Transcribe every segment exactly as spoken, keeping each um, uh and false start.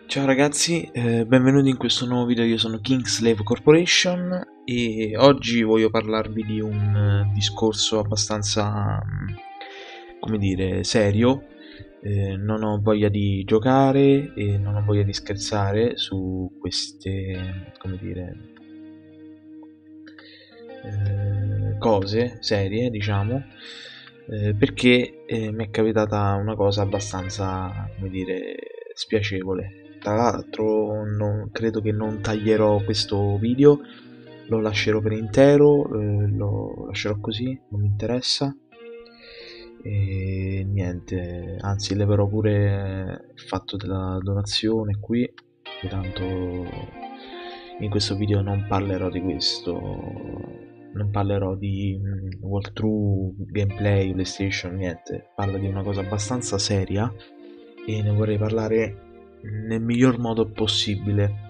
Ciao ragazzi, eh, benvenuti in questo nuovo video. Io sono Kingslave Corporation e oggi voglio parlarvi di un eh, discorso abbastanza, mm, come dire, serio. Eh, non ho voglia di giocare e non ho voglia di scherzare su queste, come dire, eh, cose serie, diciamo, eh, perché eh, mi è capitata una cosa abbastanza, come dire, spiacevole. Tra l'altro non, credo che non taglierò questo video, lo lascerò per intero, eh, lo lascerò così, non mi interessa. E niente, anzi leverò pure il fatto della donazione qui, che tanto in questo video non parlerò di questo, non parlerò di mm, walkthrough, gameplay, PlayStation, niente, parlo di una cosa abbastanza seria e ne vorrei parlare nel miglior modo possibile.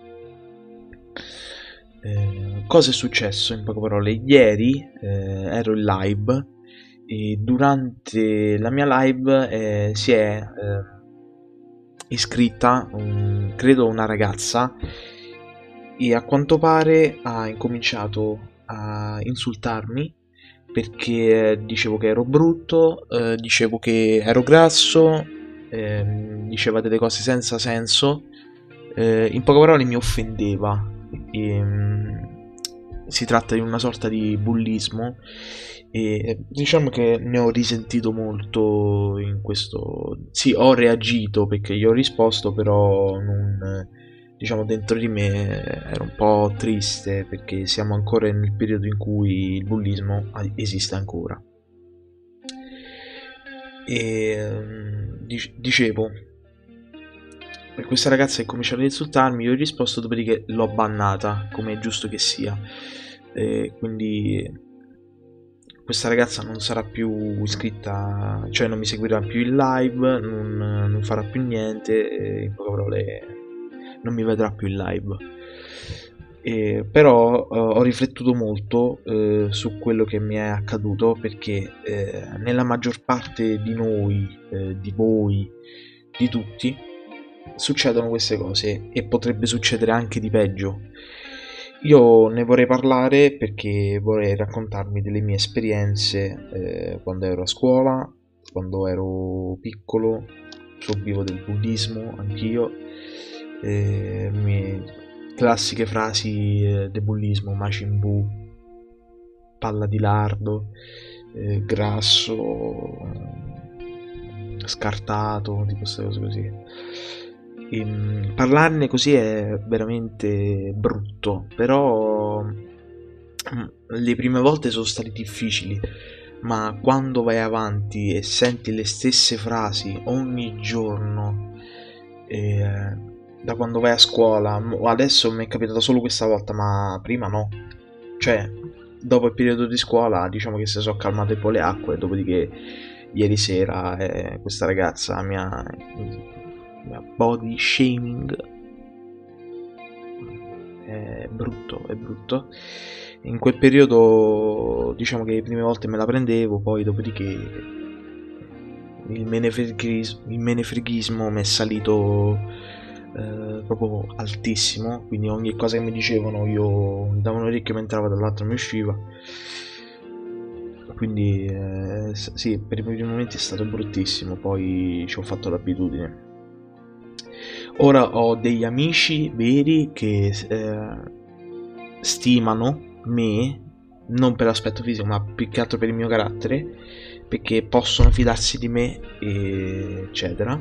Eh, cosa è successo in poche parole? Ieri eh, ero in live e durante la mia live eh, si è eh, iscritta, un, credo una ragazza, e a quanto pare ha incominciato a insultarmi perché dicevo che ero brutto, eh, dicevo che ero grasso, eh, diceva delle cose senza senso, eh, in poche parole mi offendeva. E, um, si tratta di una sorta di bullismo e diciamo che ne ho risentito molto in questo. Sì, ho reagito perché gli ho risposto, però non, diciamo, dentro di me ero un po' triste perché siamo ancora nel periodo in cui il bullismo esiste ancora. E dicevo, questa ragazza è cominciata ad insultarmi, io ho risposto, dopodiché l'ho bannata, come è giusto che sia. E quindi questa ragazza non sarà più iscritta, cioè non mi seguirà più in live, non, non farà più niente, e in poche parole non mi vedrà più in live. E, però eh, ho riflettuto molto eh, su quello che mi è accaduto, perché eh, nella maggior parte di noi, eh, di voi, di tutti, succedono queste cose e potrebbe succedere anche di peggio. Io ne vorrei parlare perché vorrei raccontarmi delle mie esperienze eh, quando ero a scuola, quando ero piccolo, subivo del bullismo anch'io, eh, mie classiche frasi eh, del bullismo: Majin Buu, palla di lardo, eh, grasso, scartato, tipo queste cose così. E, mh, parlarne così è veramente brutto, però mh, le prime volte sono state difficili, ma quando vai avanti e senti le stesse frasi ogni giorno, eh, da quando vai a scuola, adesso mi è capitato solo questa volta, ma prima no, cioè dopo il periodo di scuola diciamo che si sono calmate un po' le acque, dopodiché ieri sera eh, questa ragazza mi ha body shaming, è brutto, è brutto. In quel periodo diciamo che le prime volte me la prendevo, poi dopodiché il menefreghismo, il menefreghismo mi è salito eh, proprio altissimo, quindi ogni cosa che mi dicevano io mi davo un orecchio, mi entrava, dall'altro mi usciva. Quindi eh, sì, per i primi momenti è stato bruttissimo, poi ci ho fatto l'abitudine. Ora ho degli amici veri che eh, stimano me, non per l'aspetto fisico, ma più che altro per il mio carattere, perché possono fidarsi di me, eccetera.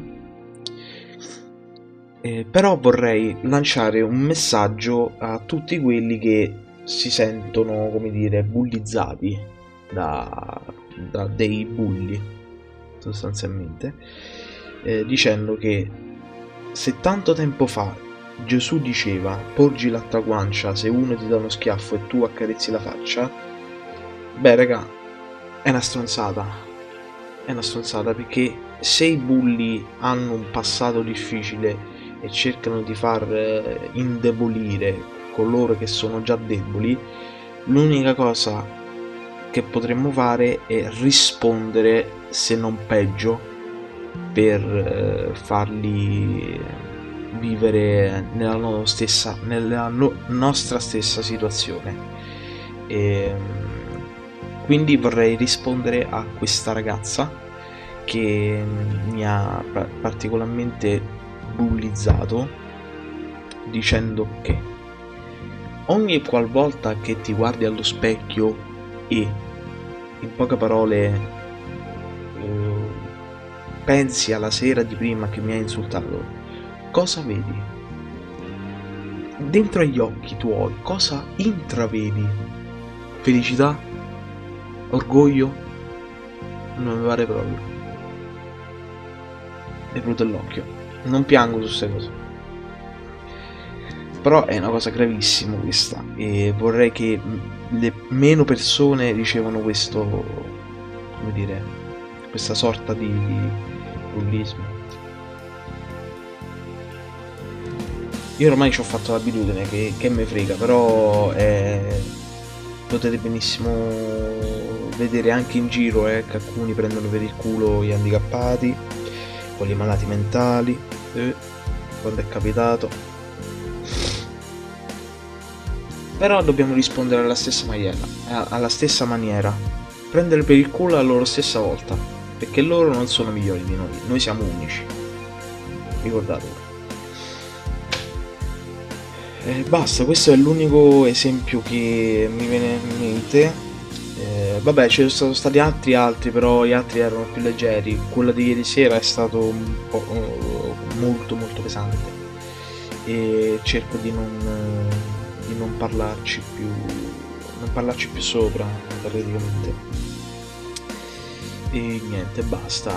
Eh, però vorrei lanciare un messaggio a tutti quelli che si sentono, come dire, bullizzati da, da dei bulli, sostanzialmente, eh, dicendo che se tanto tempo fa Gesù diceva porgi l'altra guancia se uno ti dà uno schiaffo e tu accarezzi la faccia, beh raga, è una stronzata, è una stronzata, perché se i bulli hanno un passato difficile e cercano di far indebolire coloro che sono già deboli, l'unica cosa che potremmo fare è rispondere, se non peggio, per farli vivere nella, no stessa, nella no nostra stessa situazione. E quindi vorrei rispondere a questa ragazza che mi ha particolarmente bullizzato, dicendo che ogni qualvolta che ti guardi allo specchio e, in poche parole, eh, pensi alla sera di prima che mi hai insultato, cosa vedi? Dentro agli occhi tuoi cosa intravedi? Felicità? Orgoglio? Non mi pare proprio. È brutto l'occhio. Non piango su queste cose. Però è una cosa gravissima questa, e vorrei che le meno persone ricevano questo, come dire, questa sorta di bullismo. Io ormai ci ho fatto l'abitudine, che, che me frega, però eh, potete benissimo vedere anche in giro eh, che alcuni prendono per il culo gli handicappati, quelli malati mentali, eh, quando è capitato. Però dobbiamo rispondere alla stessa maniera, alla stessa maniera, prendere per il culo alla loro stessa volta, perché loro non sono migliori di noi, noi siamo unici, ricordatelo. E basta, questo è l'unico esempio che mi viene in mente. Eh, vabbè, ci sono stati altri altri, però gli altri erano più leggeri. Quello di ieri sera è stato un po' molto molto pesante, e cerco di non, di non parlarci più non parlarci più sopra praticamente. E niente, basta.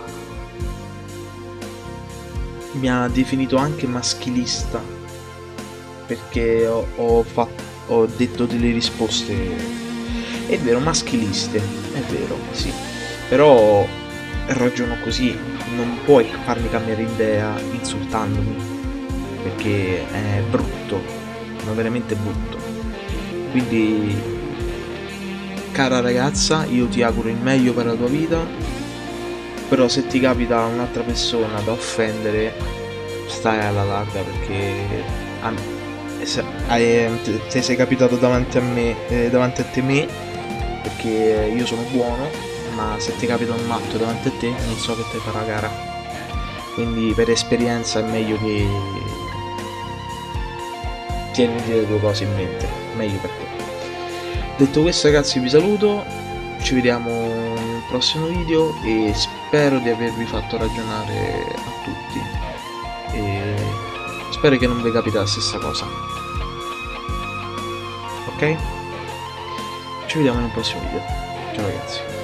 Mi ha definito anche maschilista perché ho, ho, fatto, ho detto delle risposte, è vero, maschiliste, è vero, sì, però ragiono così, non puoi farmi cambiare idea insultandomi, perché è brutto, ma veramente brutto. Quindi, cara ragazza, io ti auguro il meglio per la tua vita, però se ti capita un'altra persona da offendere, stai alla larga, perché a se, eh, te sei capitato davanti a me, eh, davanti a te me, perché io sono buono, ma se ti capita un matto davanti a te non so che te farà gara, quindi per esperienza è meglio che tieniti le due cose in mente, meglio per te. Detto questo ragazzi, vi saluto, ci vediamo nel prossimo video e spero di avervi fatto ragionare a tutti, e spero che non vi capiti la stessa cosa. Ok? Ci vediamo nel prossimo video. Ciao ragazzi.